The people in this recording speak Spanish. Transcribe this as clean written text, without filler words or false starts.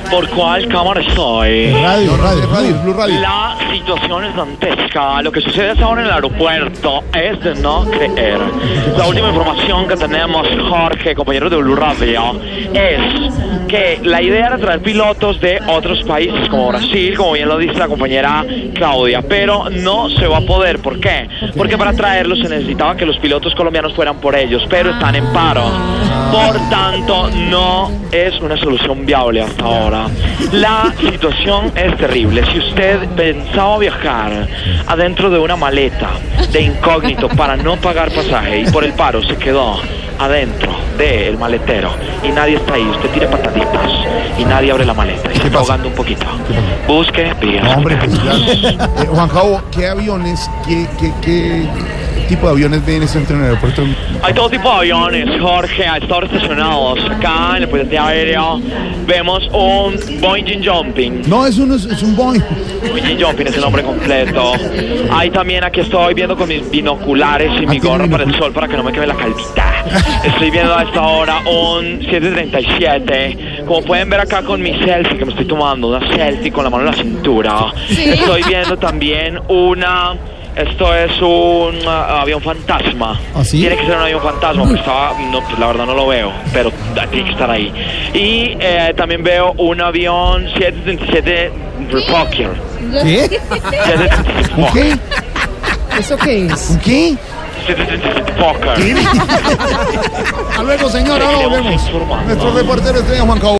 ¿Por cuál cámara estoy? Blue Radio. La situación es dantesca. Lo que sucede hasta ahora en el aeropuerto es de no creer. La última información que tenemos, Jorge, compañero de Blue Radio, es que la idea era traer pilotos de otros países como Brasil, como bien lo dice la compañera Claudia, pero no se va a poder. ¿Por qué? Porque para traerlos se necesitaba que los pilotos colombianos fueran por ellos, pero están en paro. Por tanto, no es una solución viable hasta ahora. La situación es terrible. Si usted pensaba viajar adentro de una maleta de incógnito para no pagar pasaje y por el paro se quedó adentro del maletero y nadie está ahí, usted tire pataditas y nadie abre la maleta y se está ahogando un poquito, busque vías. No, hombre, pues, claro. Juan Cabo, ¿qué aviones, qué tipo de aviones ven en el aeropuerto? Hay todo tipo de aviones, Jorge, a estar estacionados acá en el puente aéreo. Vemos un Boeing Jumping. No, es un Boeing. Boeing Jumping es el nombre completo. Hay también, aquí estoy viendo con mis binoculares y mi gorra para el sol para que no me queme la calvita. Estoy viendo a esta hora un 737. Como pueden ver acá con mi selfie que me estoy tomando, una selfie con la mano en la cintura. ¿Sí? Estoy viendo también esto es un avión fantasma. ¿Ah, sí? Tiene que ser un avión fantasma, porque pues la verdad no lo veo, pero tiene que estar ahí. Y también veo un avión 737 Fokker. ¿Qué? 737 ¿Un qué? ¿Eso qué es? ¿Un qué? 737 Fokker. Hasta luego, señor, ahora volvemos. Nuestro reportero estrella, Juan Cabo.